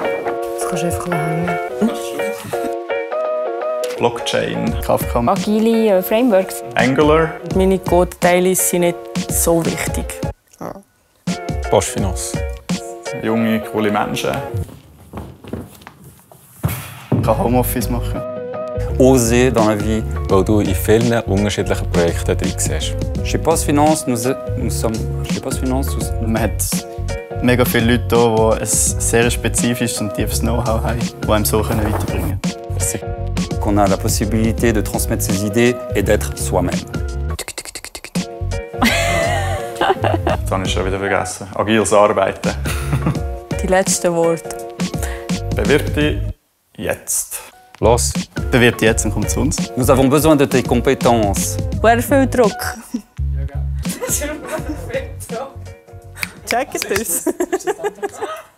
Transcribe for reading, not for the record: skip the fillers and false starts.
Das kannst du einfach hängen. Blockchain, Kafka, Agile Frameworks. Angular. Meine Code-Teile sind nicht so wichtig. Postfinance. Junge, coole Menschen. Ich kann Homeoffice machen. Oser dans la vie, weil du in vielen unterschiedlichen Projekten drin siehst. Chez Post Finance, chez Post Finance, Man hat mega viele Leute hier, die ein sehr spezifisches und tiefes Know-how haben, das einem so weiterbringen können. qu'on a la possibilité de transmettre ses idées et d'être soi-même. Das habe ich schon wieder vergessen. Agiles Arbeiten. Die letzten Worte. Bewirb dich jetzt. Los! Bewirb dich jetzt und komm zu uns. Nous avons besoin de tes compétences. Wer viel Druck? Check it aus.